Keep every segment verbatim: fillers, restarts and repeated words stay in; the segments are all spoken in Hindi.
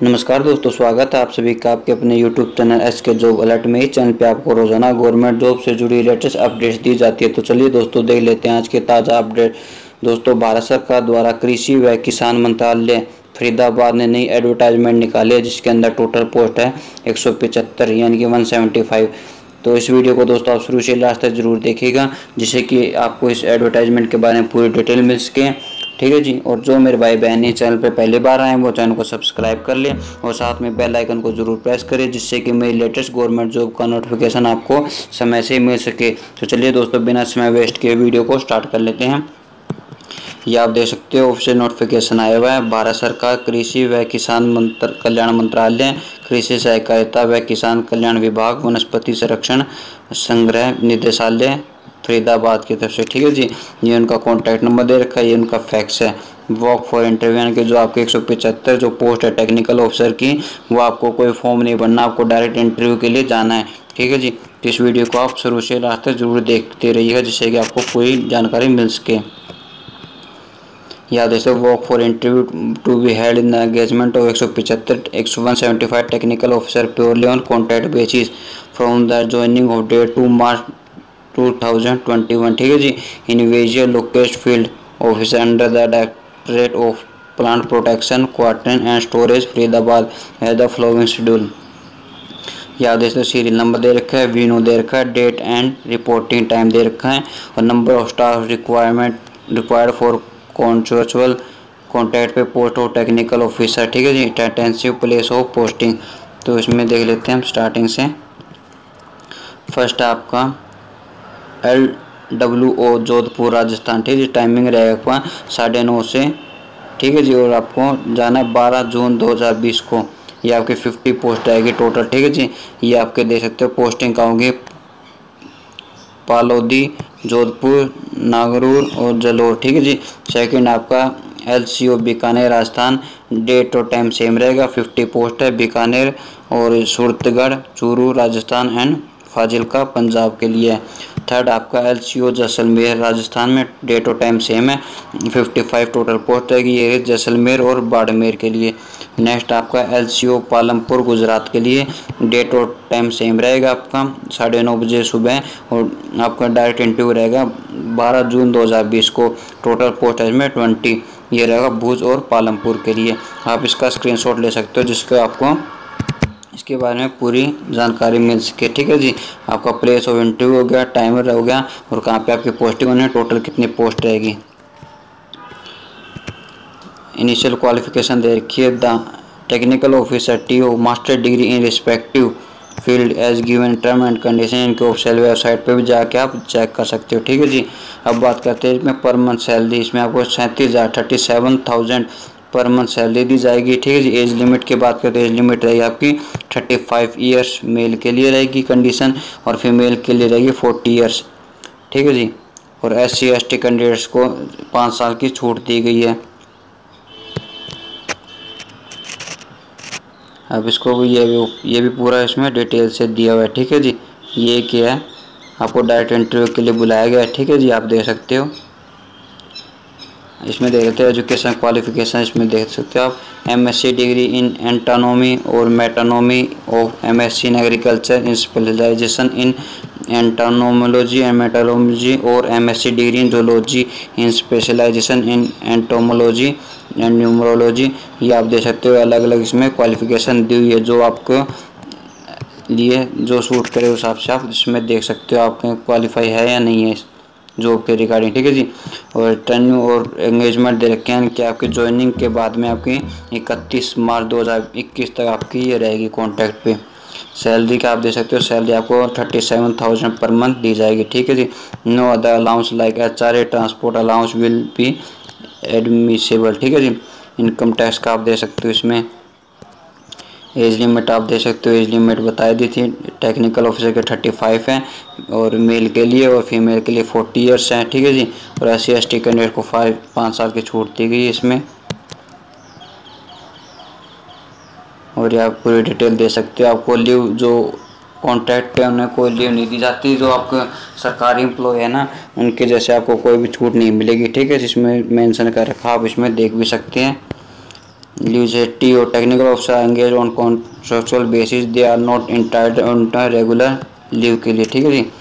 नमस्कार दोस्तों, स्वागत है आप सभी का आपके अपने YouTube channel S K job alert में। इस चैनल पे आपको रोजाना गवर्नमेंट जॉब से जुड़ी लेटेस्ट अपडेट्स दी जाती है। तो चलिए दोस्तों देख लेते हैं आज के ताज़ा अपडेट। दोस्तों, भारत सरकार द्वारा कृषि व किसान मंत्रालय फरीदाबाद ने नई एडवर्टाइजमेंट निकाली है, जिसके अंदर टोटल पोस्ट है एक सौ पचहत्तर यानी कि वन सेवेंटी फाइव। तो इस वीडियो को दोस्तों आप शुरू से लास्ट तक जरूर देखिएगा, जिससे कि आपको इस एडवर्टाइजमेंट के बारे में पूरी डिटेल मिल सके। ठीक है जी। और जो मेरे भाई बहन इस चैनल पे पहली बार आए हैं वो चैनल को सब्सक्राइब कर लें और साथ में बेल आइकन को जरूर प्रेस करें, जिससे कि मेरी लेटेस्ट गवर्नमेंट जॉब का नोटिफिकेशन आपको समय से मिल सके। तो चलिए दोस्तों, बिना समय वेस्ट किए वीडियो को स्टार्ट कर लेते हैं। ये आप देख सकते हो ऑफिशियल नोटिफिकेशन आया हुआ है। भारत सरकार कृषि व किसान मंत्र कल्याण मंत्रालय, कृषि सहकारिता व किसान कल्याण विभाग, वनस्पति संरक्षण संग्रह निदेशालय फरीदाबाद की तरफ से। ठीक है जी। ये उनका कॉन्टैक्ट नंबर दे रखा है, ये उनका फैक्स है। वर्क फॉर इंटरव्यू यानी कि जो आपके एक सौ पचहत्तर जो पोस्ट है टेक्निकल ऑफिसर की, वो आपको कोई फॉर्म नहीं भरना, आपको डायरेक्ट इंटरव्यू के लिए जाना है। ठीक है जी। इस वीडियो को आप शुरू से लास्ट तक जरूर देखते रहिएगा, जिससे कि आपको पूरी जानकारी मिल सके। याद है work for interview to be held in the engagement of एक सौ पचहत्तर एक सौ one seventy five technical officer purely on contract basis from the joining of date to March two thousand twenty one. ठीक है जी। Individual locust field officer under the directorate of plant protection quartering and storage Faridabad है द फॉलोइंग शेड्यूल। याद है सीरियल नंबर दे रखा है, वीनो दे रखा है, डेट एंड रिपोर्टिंग टाइम दे रखा है और number of staff requirement required for contractual contact पे पोस्ट ऑफ टेक्निकल ऑफिसर। ठीक है जी। Tentative place of posting. तो इसमें देख लेते हैं हम स्टार्टिंग से। फर्स्ट आपका L W O Jodhpur Rajasthan. ठीक है जी। टाइमिंग रहेगा आपका साढ़े नौ से। ठीक है जी। और आपको जाना है बारह जून दो हज़ार बीस को। ये आपकी फिफ्टी पोस्ट आएगी टोटल। ठीक है जी। ये आपके देख सकते हो पोस्टिंग का होंगे पालोदी, जोधपुर, नागौर और जलोर। ठीक है जी। सेकंड आपका L C O Bikaner Rajasthan. Date और टाइम सेम रहेगा। फिफ्टी पोस्ट है बीकानेर और सूरतगढ़, चूरू राजस्थान एंड फाजिलका पंजाब के लिए। थर्ड आपका L C O Jaisalmer Rajasthan में। डेट और टाइम सेम है। फिफ्टी फाइव टोटल पोस्ट रहेगी, ये है जैसलमेर और बाड़मेर के लिए। नेक्स्ट आपका L C O Palampur Gujarat के लिए। डेट और टाइम सेम रहेगा आपका साढ़े नौ बजे सुबह और आपका डायरेक्ट इंटरव्यू रहेगा बारह जून दो हज़ार बीस को। टोटल पोस्ट है इसमें ट्वेंटी। ये रहेगा भुज और पालमपुर के लिए। आप इसका स्क्रीनशॉट ले सकते हो, जिसका आपको इसके बारे में पूरी जानकारी मिल सके। ठीक है जी। आपका प्लेस ऑफ इंटरव्यू हो गया, टाइमर हो गया और कहाँ पे आपकी पोस्टिंग होनी है, टोटल कितनी पोस्ट रहेगी। इनिशियल क्वालिफिकेशन दे रखी है। The technical officer T O master degree in respective field as given term and condition. इनके ऑफिशियल वेबसाइट पे भी जाके आप चेक कर सकते हो। ठीक है जी। अब बात करते हैं इसमें पर मंथ सैलरी। इसमें आपको सैंतीस हज़ार thirty seven thousand per month salary दी जाएगी। ठीक है जी। एज लिमिट की बात करते हैं, एज लिमिट रहेगी आपकी थर्टी फाइव ईयर्स मेल के लिए रहेगी कंडीशन और फीमेल के लिए रहेगी फोर्टी ईयर्स। ठीक है जी। और S C S T candidates को पाँच साल की छूट दी गई है। अब इसको भी ये भी ये भी पूरा इसमें डिटेल से दिया हुआ है। ठीक है जी। ये क्या है, आपको डायरेक्ट इंटरव्यू के लिए बुलाया गया है। ठीक है जी। आप देख सकते हो इसमें देख सकते हो एजुकेशन क्वालिफिकेशन। इसमें देख सकते हो आप एमएससी डिग्री इन एंटानोमी और nematology of MSc in agriculture in specialization in entomology and nematology और MSc degree in zoology in specialization in entomology and nematology. ये आप देख सकते हो अलग अलग इसमें क्वालिफिकेशन दी हुई है, जो आपको लिए जो सूट करे उस हिसाब से आप इसमें देख सकते हो आपके क्वालिफाई है या नहीं है जॉब के रिगार्डिंग। ठीक है जी। और टर्न और एंगेजमेंट दे रखे हैं कि आपकी ज्वाइनिंग के बाद में आपकी इकतीस मार्च दो हज़ार इक्कीस तक आपकी ये रहेगी कॉन्ट्रैक्ट पे। सैलरी का आप दे सकते हो, सैलरी आपको thirty seven thousand per month दी जाएगी। ठीक है जी। No other allowance like H R A transport allowance will be admissible. ठीक है जी। इनकम टैक्स का आप दे सकते हो। इसमें एज लिमिट आप दे सकते हो, एज लिमिट बताई दी थी। टेक्निकल ऑफिसर के थर्टी फाइव है और मेल के लिए और फीमेल के लिए फोर्टी ईयर्स हैं। ठीक है जी। और S C S T candidate को फाइव पाँच साल की छूट दी गई है इसमें। और ये आप पूरी डिटेल दे सकते हो। आपको लीव जो कॉन्ट्रैक्ट पे उन्हें कोई लीव नहीं दी जाती, जो आपके सरकारी एम्प्लॉय है ना उनके जैसे आपको कोई भी छूट नहीं मिलेगी। ठीक है। जिसमें मेंशन कर रखा आप इसमें देख भी सकते हैं। लीजिटी और technical officer engage on contractual basis, they are not entitled regular leave के लिए, ठीक है जी।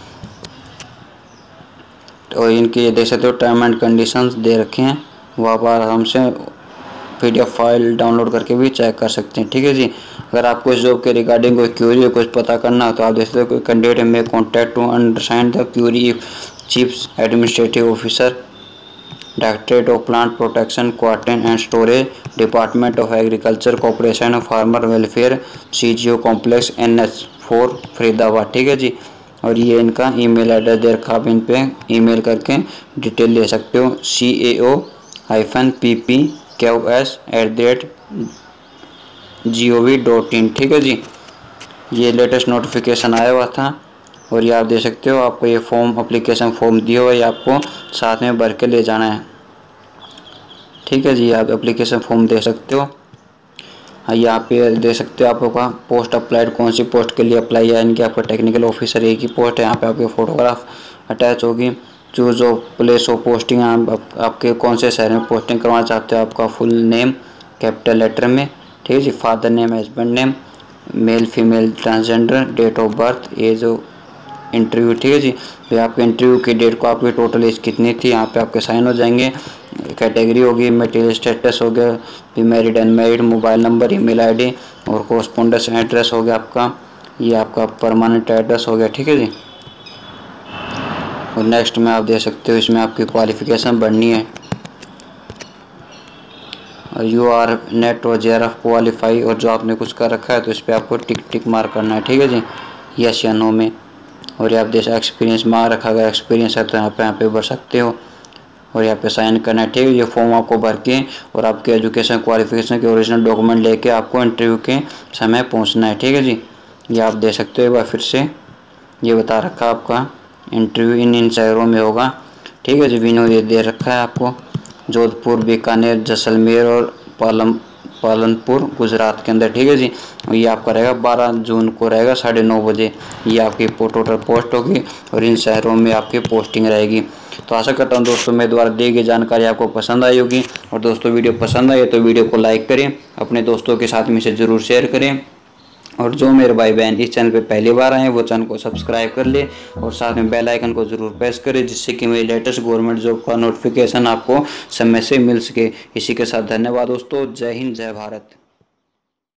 और इनकी ये देख सकते हो टर्म एंड कंडीशंस दे रखे हैं, वो आप आराम से पीडीएफ फाइल डाउनलोड करके भी चेक कर सकते हैं, ठीक है जी। अगर आपको इस जॉब के रिगार्डिंग कोई क्यूरी हो, कुछ पता करना हो तो आप देख सकते हो कोई candidate may contact to understand the query chief administrative officer, directorate of plant protection, quarantine and storage, department of agriculture, corporation of farmer welfare, CGO complex, NH four Faridabad, ठीक है जी। और ये इनका ईमेल एड्रेस दे रखा, आप इन पे ईमेल करके डिटेल ले सकते हो, C A O hyphen P P Q S at the rate G O V dot in, ठीक है जी। ये लेटेस्ट नोटिफिकेशन आया हुआ था और ये आप दे सकते हो, आपको ये फॉर्म अप्लीकेशन फॉर्म दिया हुआ है, आपको साथ में भर के ले जाना है, ठीक है जी। आप एप्लीकेशन फॉर्म दे सकते हो। हाँ, यहाँ पे दे सकते हो आपका पोस्ट अप्लाइड, कौन सी पोस्ट के लिए अप्लाई है, इनकी आपका टेक्निकल ऑफिसर एक ही पोस्ट है, यहाँ पे आपकी फ़ोटोग्राफ अटैच होगी। Choose of place of posting, आप, आपके कौन से शहर में पोस्टिंग करवाना चाहते हो, आपका फुल नेम कैपिटल लेटर में, ठीक है जी। Father name, husband name, male female transgender, date of birth, age of interview, ठीक है जी। तो आपके इंटरव्यू की डेट को आपकी टोटल एज कितनी थी, यहाँ पे आपके साइन हो जाएंगे। कैटेगरी होगी, मटेरियल स्टेटस हो गया, भी married unmarried, mobile number, email ID और कोरस्पोंडेंस एड्रेस हो गया आपका, ये आपका परमानेंट एड्रेस हो गया, ठीक है जी। और नेक्स्ट में आप दे सकते हो, इसमें आपकी क्वालिफिकेशन बढ़नी है और यू आर नेट और जे आर एफ क्वालिफाई, और जो आपने कुछ कर रखा है तो इस पर आपको टिक टिक मार्क करना है, ठीक है जी, यस या नो में। और आप जैसे एक्सपीरियंस मार्क रखा गया, एक्सपीरियंस है तो यहाँ पे यहाँ पे भर सकते हो और यहाँ पे साइन करना है, ठीक है। ये फॉर्म आपको भर के और आपके एजुकेशन क्वालिफिकेशन के ओरिजिनल डॉक्यूमेंट लेके आपको इंटरव्यू के समय पहुँचना है, ठीक है जी। ये आप दे सकते हो एक बार फिर से, ये बता रखा आपका इंटरव्यू इन इन शहरों में होगा, ठीक है जी। विनो ये दे रखा है आपको, जोधपुर, बीकानेर, जैसलमेर और पालम पालनपुर गुजरात के अंदर, ठीक है जी। ये आपका रहेगा बारह जून को रहेगा साढ़े नौ बजे, ये आपकी टोटल पोस्ट होगी और इन शहरों में आपकी पोस्टिंग रहेगी। तो आशा करता हूँ दोस्तों मेरे द्वारा दी गई जानकारी आपको पसंद आई होगी, और दोस्तों वीडियो पसंद आई तो वीडियो को लाइक करें, अपने दोस्तों के साथ में इसे ज़रूर शेयर करें, और जो मेरे भाई बहन इस चैनल पे पहली बार आए हैं वो चैनल को सब्सक्राइब कर ले और साथ में बेल आइकन को ज़रूर प्रेस करें, जिससे कि मेरी लेटेस्ट गवर्नमेंट जॉब का नोटिफिकेशन आपको समय से मिल सके। इसी के साथ धन्यवाद दोस्तों, जय हिंद, जय भारत।